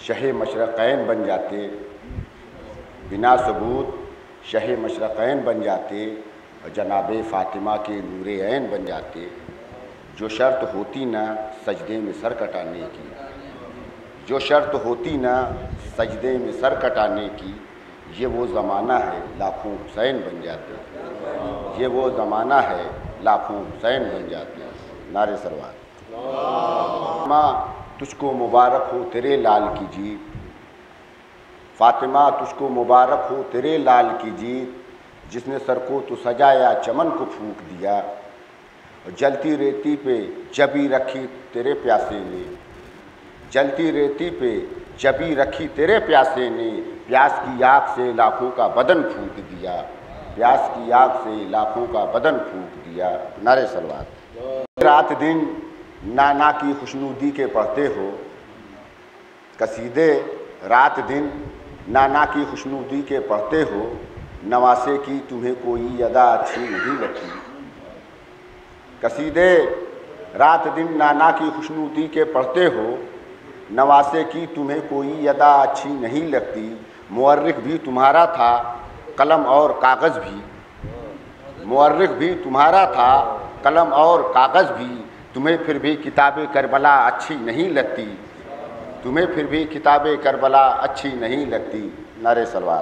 شہ مشرقین بن جاتے، بنا ثبوت شہ مشرقین بن جاتے اور جناب فاطمہ کے نور عین بن جاتے، جو شرط ہوتی نہ سجدے میں سر کٹانے کی، جو شرط ہوتی نہ سجدے میں سر کٹانے کی، یہ وہ زمانہ ہے لاکھوں حسین بن جاتے، یہ وہ زمانہ ہے لاکھوں حسین بن جاتے۔ نعرے سروات۔ فاطمہ تجھ کو مبارک ہو تیرے لال کی جیت، فاطمہ تجھ کو مبارک ہو تیرے لال کی جیت، جس نے سر کو تو سجایا چمن کو پھونک دیا، جلتی ریتی پہ جبی رکھی تیرے پیاسے نے، جلتی ریتی پہ جبی رکھی تیرے پیاسے نے، پیاس کی آگ سے لاکھوں کا بدن پھونک دیا، پیاس کی آگ سے لاکھوں کا بدن پھونک دیا۔ نعرے صلوات۔ رات دن نانا کی خوشنودی کے پڑھتے ہو قصیدے، رات دن نانا کی خوشنودی کے پڑھتے ہو، نواسے کی تمہیں کوئی ادا اچھی نہیں لگتی، قصیدے رات دن نانا کی خوشنودی کے پڑھتے ہو، نواسے کی تمہیں کوئی ادا اچھی نہیں لگتی، مورخ بھی تمہارا تھا قلم اور کاغذ بھی، مورخ بھی تمہارا تھا قلم اور کاغذ بھی، تمہیں پھر بھی کتاب کربلا اچھی نہیں لگتی، تمہیں پھر بھی کتاب کربلا اچھی نہیں لگتی۔ نعرے صلوات۔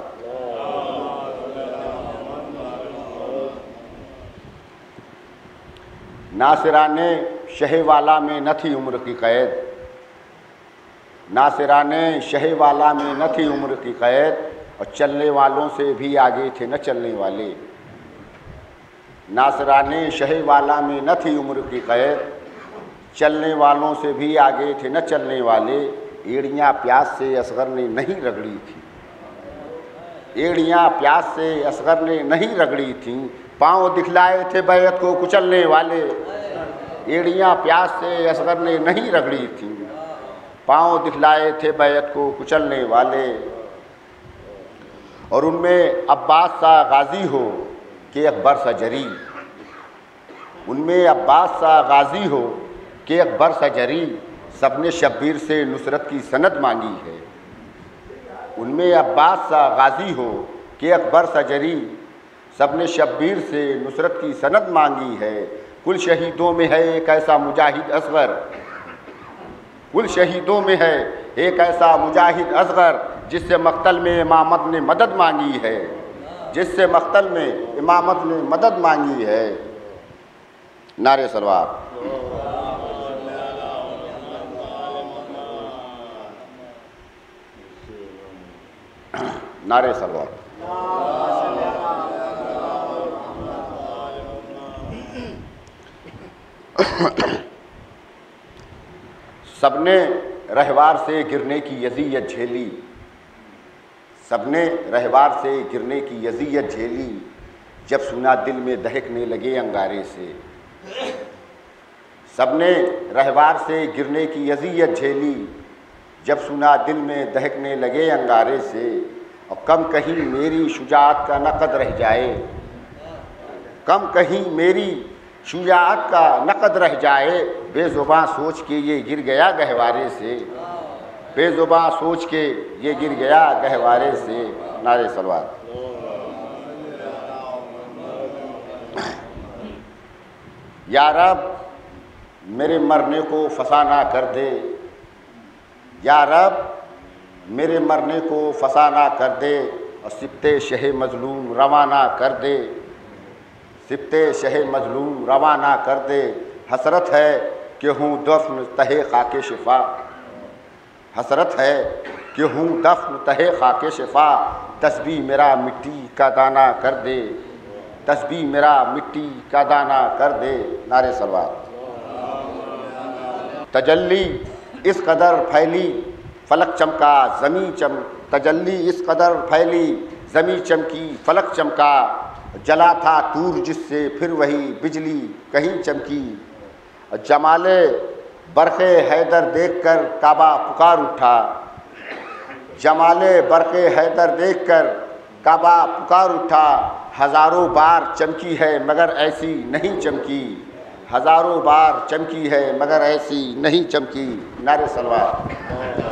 ناصران شہ والا میں نہ تھی عمر کی قید، ناصران شہ والا میں نہ تھی عمر کی قید، اور چلنے والوں سے بھی آگے تھے نہ چلنے والے، ناصران شہ والا میں نہ تھی عمر کی قید، چلنے والوں سے بھی آگے تھے نہ چلنے والے، ایڑیاں پیاس سے اصغر نے نہیں رگڑی تھی، ایڑیاں پیاس سے اصغر نے نہیں رگڑی تھیں، پاؤں دکھلائے تھے بیعت کو کچلنے والے، ایڑیاں پیاس سے اصغر نے نہیں رگڑی تھیں، پاؤں دکھلائے تھے بیعت کو کچلنے والے، اور ان میں عباس سا غازی ہو کہ اکبر سا جری، ان میں عباس سا غازی ہو کہ اکبر سا جری، سب نے شبیر سے نصرت کی سند مانگی ہے، ان میں عباس سا غازی ہو کہ اکبر سا جری، سب نے شبیر سے نصرت کی سند مانگی ہے، کل شہیدوں میں ہے ایک ایسا مجاہد اصغر، کل شہیدوں میں ہے ایک ایسا مجاہد اصغر، جس سے مقتل میں امامت نے مدد مانگی ہے، جس سے مقتل میں امامت نے مدد مانگی ہے۔ نعرے صلوات۔ نعرے صلوات۔ سب نے رہوار سے گرنے کی اذیت جھیلی، سب نے رہوار سے گرنے کی اذیت جھیلی، جب سنا دل میں دہکنے لگے انگارے سے، سب نے رہوار سے گرنے کی اذیت جھیلی، جب سنا دل میں دہکنے لگے انگارے سے، اور کم کہیں میری شجاعت کا نہ قد رہ جائے، کم کہیں میری شجاعت کا نہ قد رہ جائے، بے زباں سوچ کے یہ گر گیا گہوارے سے، بے زباں سوچ کے یہ گر گیا گہوارے سے۔ نعرے صلوات۔ یا رب میرے مرنے کو فسانہ کر دے، یا رب میرے مرنے کو فسانہ کر دے، اور سبط شہ مظلوم روانہ کر دے، سبط شہ مظلوم روانہ کر دے، حسرت ہے کہ ہوں دفن تہے خاک شفا، حسرت ہے کہ ہوں دفن تہے خاک شفا، تسبیح میرا مٹی کا دانہ کر دے، تسبیح میرا مٹی کا دانہ کر دے۔ نعرے صلوات۔ تجلی اس قدر پھیلی فلک چمکا زمیں تجلی اس قدر پھیلی زمیں چمکی فلک چمکا، جلا تھا طور جس سے پھر وہی بجلی کہیں چمکی، جمال برق حیدر دیکھ کر کعبہ پکار اٹھا، جمال برق حیدر دیکھ کر کعبہ پکار اٹھا، ہزاروں بار چمکی ہے مگر ایسی نہیں چمکی، ہزاروں بار چمکی ہے مگر ایسی نہیں چمکی۔ نعرے صلوات۔